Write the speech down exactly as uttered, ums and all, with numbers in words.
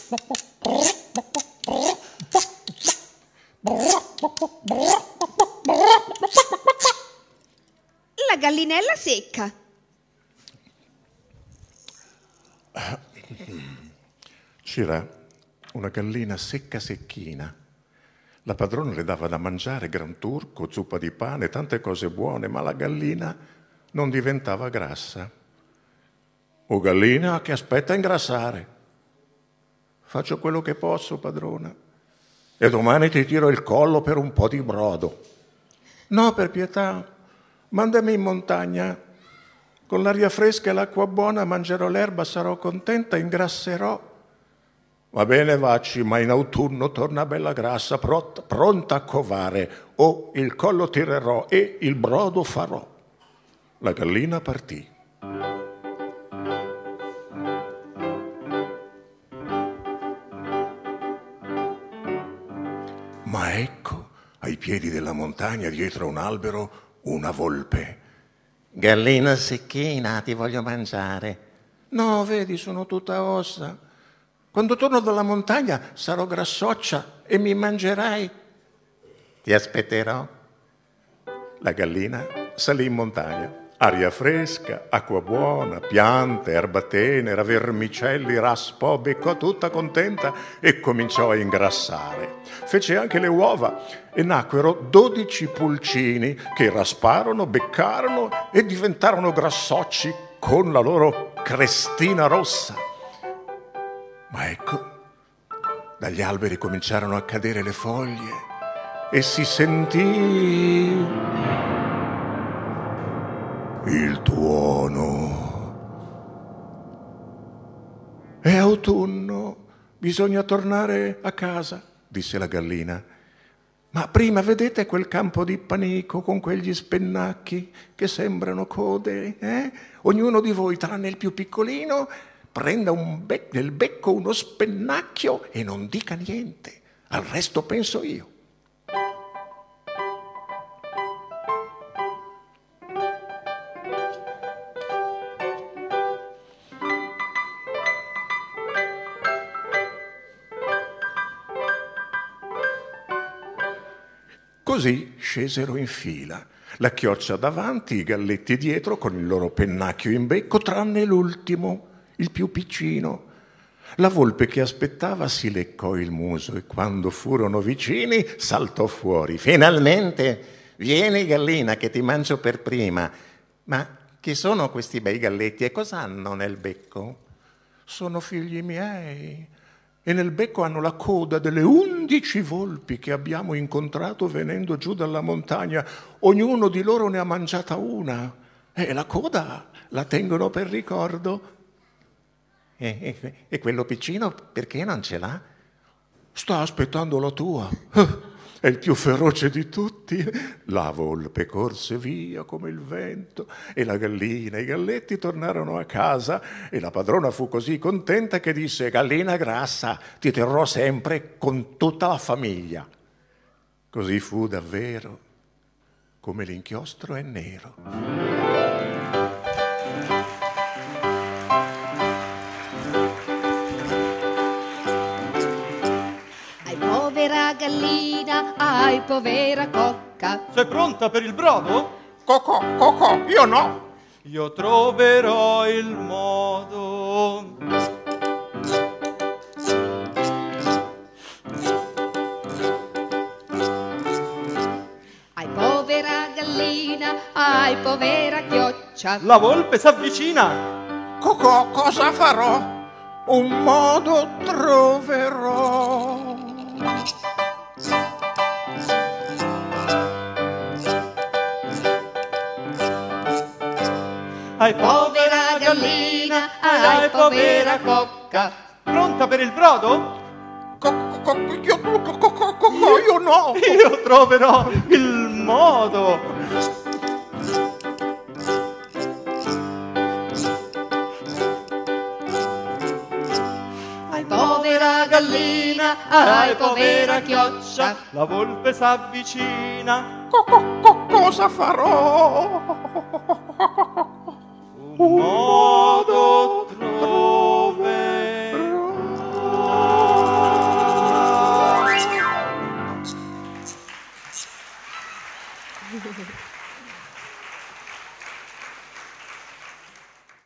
La gallinella secca. C'era una gallina secca secchina. La padrona le dava da mangiare gran turco, zuppa di pane, tante cose buone, ma la gallina non diventava grassa. O gallina che aspetta a ingrassare. Faccio quello che posso, padrona, e domani ti tiro il collo per un po' di brodo. No, per pietà, mandami in montagna. Con l'aria fresca e l'acqua buona mangerò l'erba, sarò contenta, ingrasserò. Va bene, vacci, ma in autunno torna bella grassa, pronta, pronta a covare. O il collo tirerò e il brodo farò. La gallina partì. Ma ecco, ai piedi della montagna, dietro a un albero, una volpe. Gallina secchina, ti voglio mangiare. No, vedi, sono tutta ossa. Quando torno dalla montagna sarò grassoccia e mi mangerai. Ti aspetterò. La gallina salì in montagna. Aria fresca, acqua buona, piante, erba tenera, vermicelli, raspò, beccò tutta contenta e cominciò a ingrassare. Fece anche le uova e nacquero dodici pulcini che rasparono, beccarono e diventarono grassocci con la loro crestina rossa. Ma ecco, dagli alberi cominciarono a cadere le foglie e si sentì il tuono. È autunno, bisogna tornare a casa, disse la gallina. Ma prima vedete quel campo di panico con quegli spennacchi che sembrano code? Eh? Ognuno di voi, tranne il più piccolino, prenda un bec- nel becco uno spennacchio e non dica niente. Al resto penso io. Così scesero in fila, la chioccia davanti, i galletti dietro con il loro pennacchio in becco, tranne l'ultimo, il più piccino. La volpe che aspettava si leccò il muso e quando furono vicini saltò fuori. Finalmente, vieni gallina che ti mangio per prima. Ma chi sono questi bei galletti e cosa hanno nel becco? Sono figli miei. E nel becco hanno la coda delle undici volpi che abbiamo incontrato venendo giù dalla montagna. Ognuno di loro ne ha mangiata una. E la coda la tengono per ricordo. E, e, e quello piccino perché non ce l'ha? Sta aspettando la tua. È il più feroce di tutti. La volpe corse via come il vento e la gallina e i galletti tornarono a casa e la padrona fu così contenta che disse: gallina grassa, ti terrò sempre con tutta la famiglia. Così fu davvero, come l'inchiostro è nero. Gallina, ai povera cocca. Sei pronta per il brodo? Cocò, cocò, io no. Io troverò il modo. Ai povera gallina, ai povera chioccia. La volpe s'avvicina. Cocò, cosa farò? Un modo troverò. Ai povera gallina, ai povera cocca. Pronta per il brodo? Co- co- io, co- co- co- co- io no. Io troverò il modo. Ai povera gallina, ai povera chioccia. La volpe s'avvicina. Co- co- co- cosa farò? Un modo troverò. Grazie.